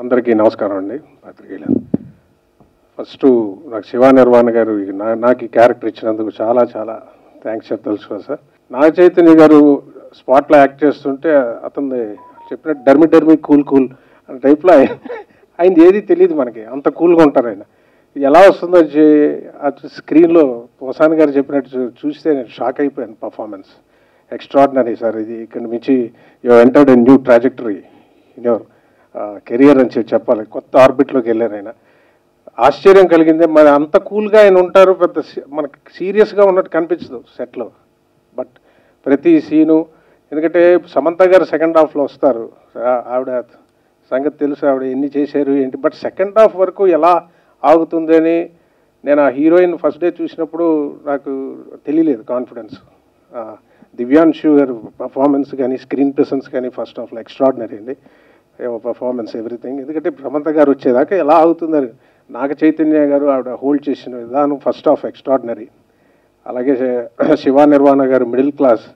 అందరికీ నమస్కారం అండి. పాత్రికేయులు ఫస్ట్ నాకు శివ నిర్వాణ గారు నాకు ఈ క్యారెక్టర్ ఇచ్చినందుకు చాలా చాలా థ్యాంక్స్ చెప్పదలుచుకోవాలి సార్. నాగ చైతన్య గారు స్పాట్లో యాక్ట్ చేస్తుంటే అతను చెప్పినట్టు డర్మి కూల్ అనే టైప్లో ఆయనది ఏది తెలియదు మనకి, అంత కూల్గా ఉంటారు ఆయన. ఎలా వస్తుందో స్క్రీన్లో పోసాన్ గారు చెప్పినట్టు చూస్తే నేను షాక్ అయిపోయాను. Performance extraordinary sir. ఇది ఇక్కడ నుంచి you entered a new trajectory in your career అని చెప్పాలి. కొత్త ఆర్బిట్లోకి వెళ్ళారు ఆయన. ఆశ్చర్యం కలిగిందే, మరి అంత కూల్గా ఆయన ఉంటారు, పెద్ద మనకు సీరియస్గా ఉన్నట్టు కనిపించదు సెట్లో. బట్ ప్రతి సీను, ఎందుకంటే సమంత గారు సెకండ్ హాఫ్లో వస్తారు, ఆవిడ సంగతి తెలుసు, ఆవిడ ఎన్ని చేశారు ఏంటి. బట్ సెకండ్ హాఫ్ వరకు ఎలా ఆగుతుంది అని నేను ఆ హీరోయిన్ ఫస్ట్ డే చూసినప్పుడు నాకు తెలియలేదు కాన్ఫిడెన్స్. దివ్యాంశు గారు పర్ఫార్మెన్స్ కానీ స్క్రీన్ ప్రెసెన్స్ కానీ ఫస్ట్ హాఫ్లో ఎక్స్ట్రాడినరీ అండి. Performance everything. ఎందుకంటే సమంత గారు వచ్చేదాకా ఎలా ఆగుతుందని నాగ చైతన్య గారు ఆవిడ హోల్డ్ చేసిన విధానం ఫస్ట్ హాఫ్ ఎక్స్ట్రాడినరీ. అలాగే శివ నిర్వాణ గారు మిడిల్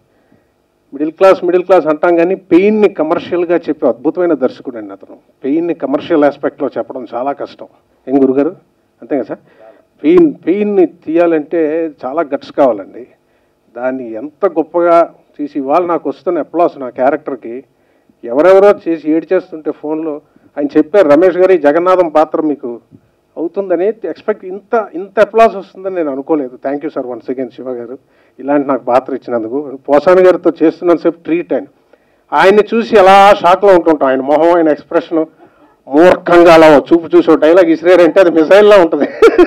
క్లాస్ అంటాం కానీ పెయిన్ని కమర్షియల్గా చెప్పే అద్భుతమైన దర్శకుడు అండి అతను. పెయిన్ని కమర్షియల్ ఆస్పెక్ట్లో చెప్పడం చాలా కష్టం. ఏం గురుగారు అంతే కదా సార్? పెయిన్ని తీయాలంటే చాలా గట్స్ కావాలండి. దాన్ని ఎంత గొప్పగా తీసి ఇవాళ నాకు వస్తున్న అప్లాస్ నా క్యారెక్టర్కి ఎవరెవరో చేసి ఏడ్చేస్తుంటే ఫోన్లో ఆయన చెప్పారు, రమేష్ గారు ఈ జగన్నాథం పాత్ర మీకు అవుతుందని ఎక్స్పెక్ట్ ఇంత అప్లాస్ వస్తుందని నేను అనుకోలేదు. Thank you sir once again Shiva గారు ఇలాంటి నాకు పాత్ర ఇచ్చినందుకు. పోసాని గారితో చేస్తున్నంతసేపు ట్రీట్ ఆయన్ని చూసి ఎలా షాక్లో ఉంటుంటాం. ఆయన మొహం, ఆయన ఎక్స్ప్రెషన్ మూర్ఖంగా అలా చూపు చూసి డైలాగ్ ఇసిరేరంటే అది మిసైల్లా ఉంటుంది.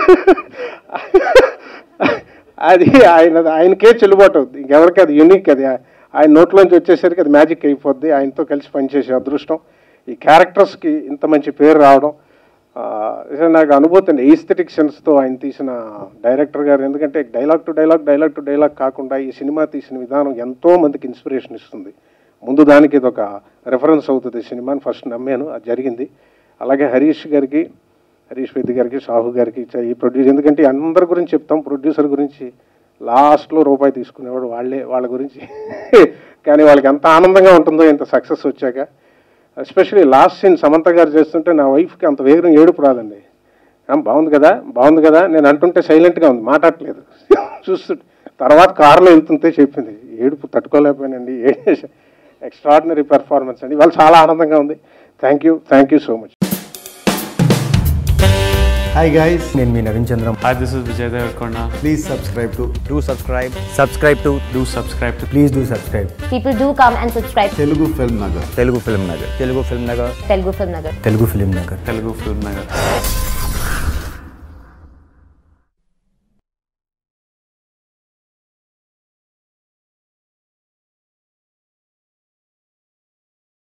అది ఆయనకే చెల్లుబాటు అవుతుంది, ఇంకెవరికి అది యూనిక్. అది ఆయన నోట్లోంచి వచ్చేసరికి అది మ్యాజిక్ అయిపోద్ది. ఆయనతో కలిసి పనిచేసే అదృష్టం, ఈ క్యారెక్టర్స్కి ఇంత మంచి పేరు రావడం నాకు అనుభూతి అండి. ఈస్థెటిక్ సెన్స్తో ఆయన తీసిన డైరెక్టర్ గారు. ఎందుకంటే డైలాగ్ టు డైలాగ్ కాకుండా ఈ సినిమా తీసిన విధానం ఎంతో మందికి ఇన్స్పిరేషన్ ఇస్తుంది. ముందు దానికి ఇది ఒక రెఫరెన్స్ అవుతుంది సినిమాని ఫస్ట్ నమ్మాను, అది జరిగింది. అలాగే హరీష్ పెద్ది గారికి, సాహు గారికి ఈ ప్రొడ్యూసర్, ఎందుకంటే అందరి గురించి చెప్తాం, ప్రొడ్యూసర్ గురించి లాస్ట్లో రూపాయి తీసుకునేవాడు వాళ్ళ గురించి. కానీ వాళ్ళకి ఎంత ఆనందంగా ఉంటుందో ఇంత సక్సెస్ వచ్చాక. ఎస్పెషల్లీ లాస్ట్ సీన్ సమంత గారు చేస్తుంటే నా వైఫ్కి అంత వేగం ఏడుపు రాదండి. బాగుంది కదా నేను అంటుంటే సైలెంట్గా ఉంది, మాట్లాడలేదు. చూస్తుంటే తర్వాత కారులో వెళ్తుంటే చెప్పింది, ఏడుపు తట్టుకోలేకపోయానండి. ఎక్స్ట్రాడినరీ పెర్ఫార్మెన్స్ అండి. వాళ్ళు చాలా ఆనందంగా ఉంది. Thank you so much. Hi guys, నేను మీ Naveen Chandram. Hi, this is Vijay Devarkonda. Please subscribe to. Do subscribe. Do subscribe to. Please do subscribe. People do come and subscribe. Telugu Film Nagar. Telugu Film Nagar. Telugu Film Nagar. Telugu Film Nagar. Telugu Film Nagar.